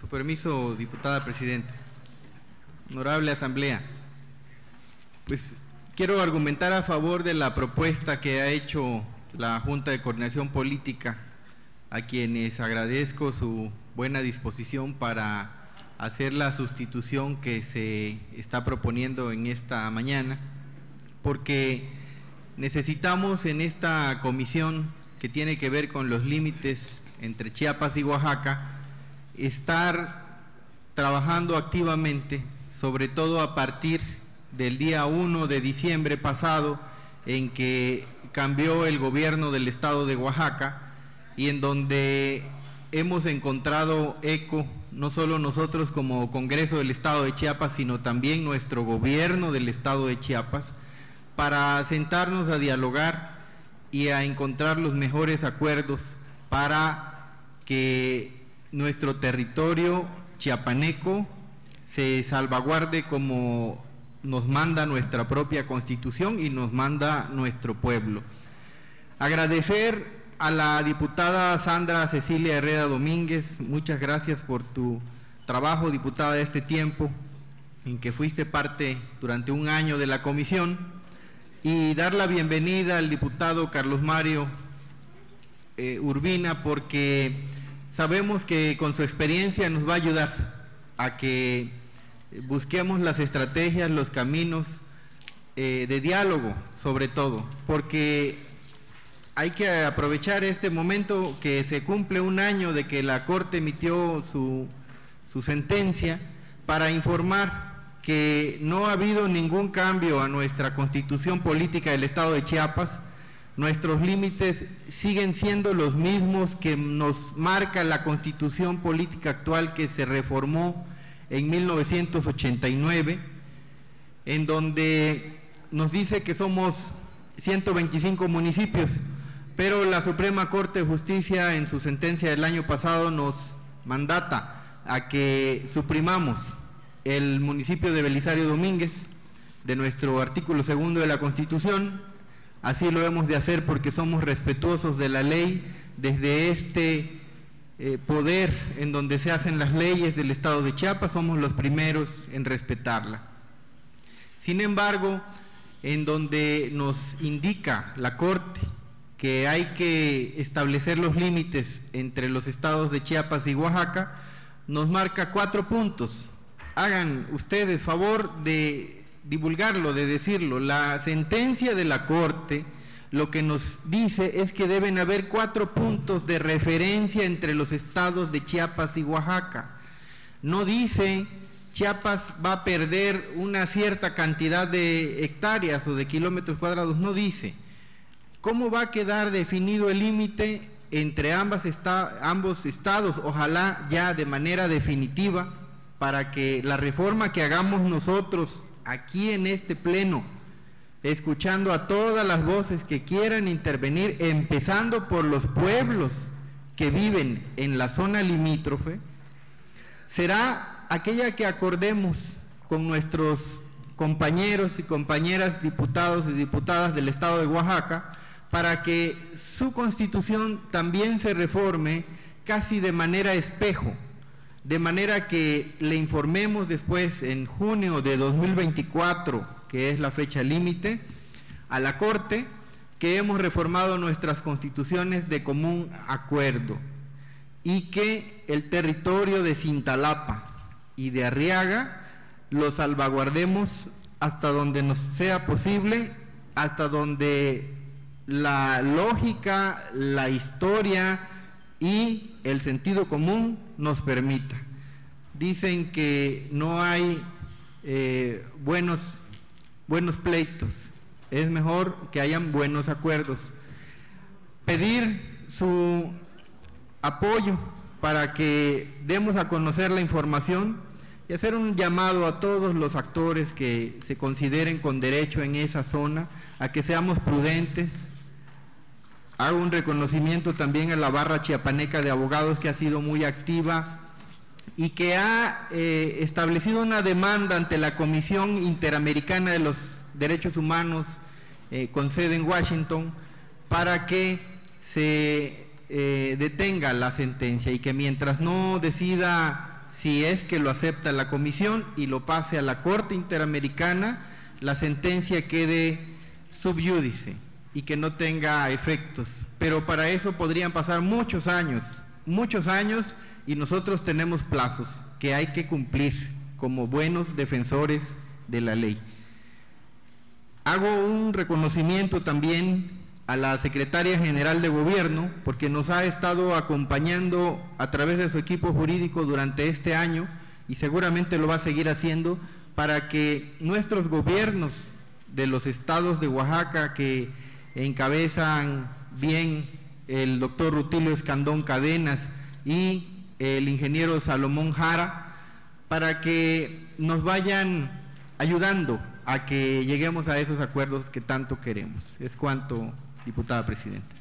su permiso, diputada presidenta. Honorable Asamblea, pues quiero argumentar a favor de la propuesta que ha hecho la Junta de Coordinación Política, a quienes agradezco su buena disposición para hacer la sustitución que se está proponiendo en esta mañana, porque necesitamos en esta comisión que tiene que ver con los límites entre Chiapas y Oaxaca, estar trabajando activamente, sobre todo a partir del día 1 de diciembre pasado, en que cambió el gobierno del estado de Oaxaca y en donde hemos encontrado eco, no solo nosotros como Congreso del Estado de Chiapas, sino también nuestro gobierno del Estado de Chiapas, para sentarnos a dialogar y a encontrar los mejores acuerdos para que nuestro territorio chiapaneco se salvaguarde como nos manda nuestra propia Constitución y nos manda nuestro pueblo. Agradecer a la diputada Sandra Cecilia Herrera Domínguez, muchas gracias por tu trabajo, diputada, de este tiempo en que fuiste parte durante un año de la comisión, y dar la bienvenida al diputado Carlos Mario Urbina, porque sabemos que con su experiencia nos va a ayudar a que busquemos las estrategias, los caminos de diálogo, sobre todo, porque hay que aprovechar este momento que se cumple un año de que la Corte emitió su sentencia, para informar que no ha habido ningún cambio a nuestra Constitución Política del Estado de Chiapas. Nuestros límites siguen siendo los mismos que nos marca la Constitución Política actual, que se reformó en 1989, en donde nos dice que somos 125 municipios, pero la Suprema Corte de Justicia en su sentencia del año pasado nos mandata a que suprimamos el municipio de Belisario Domínguez de nuestro artículo 2 de la Constitución. Así lo hemos de hacer porque somos respetuosos de la ley, desde este poder en donde se hacen las leyes del Estado de Chiapas, somos los primeros en respetarla. Sin embargo, en donde nos indica la Corte que hay que establecer los límites entre los estados de Chiapas y Oaxaca, nos marca 4 puntos. Hagan ustedes favor de divulgarlo, de decirlo. La sentencia de la Corte lo que nos dice es que deben haber 4 puntos de referencia entre los estados de Chiapas y Oaxaca. No dice Chiapas va a perder una cierta cantidad de hectáreas o de kilómetros cuadrados, no dice. ¿Cómo va a quedar definido el límite entre ambos estados? Ojalá ya de manera definitiva, para que la reforma que hagamos nosotros aquí en este pleno, escuchando a todas las voces que quieran intervenir, empezando por los pueblos que viven en la zona limítrofe, será aquella que acordemos con nuestros compañeros y compañeras diputados y diputadas del Estado de Oaxaca, para que su Constitución también se reforme casi de manera espejo, de manera que le informemos después, en junio de 2024, que es la fecha límite, a la Corte, que hemos reformado nuestras constituciones de común acuerdo y que el territorio de Cintalapa y de Arriaga lo salvaguardemos hasta donde nos sea posible, hasta donde la lógica, la historia y el sentido común nos permita. Dicen que no hay buenos pleitos, es mejor que hayan buenos acuerdos. Pedir su apoyo para que demos a conocer la información y hacer un llamado a todos los actores que se consideren con derecho en esa zona a que seamos prudentes. Hago un reconocimiento también a la barra chiapaneca de abogados, que ha sido muy activa y que ha establecido una demanda ante la Comisión Interamericana de los Derechos Humanos con sede en Washington, para que se detenga la sentencia y que mientras no decida si es que lo acepta la Comisión y lo pase a la Corte Interamericana, la sentencia quede sub iudice y que no tenga efectos. Pero para eso podrían pasar muchos años, y nosotros tenemos plazos que hay que cumplir como buenos defensores de la ley. Hago un reconocimiento también a la Secretaria General de Gobierno, porque nos ha estado acompañando a través de su equipo jurídico durante este año y seguramente lo va a seguir haciendo para que nuestros gobiernos de los estados de Oaxaca, que encabezan bien el doctor Rutilio Escandón Cadenas y el ingeniero Salomón Jara, para que nos vayan ayudando a que lleguemos a esos acuerdos que tanto queremos. Es cuanto, diputada presidenta.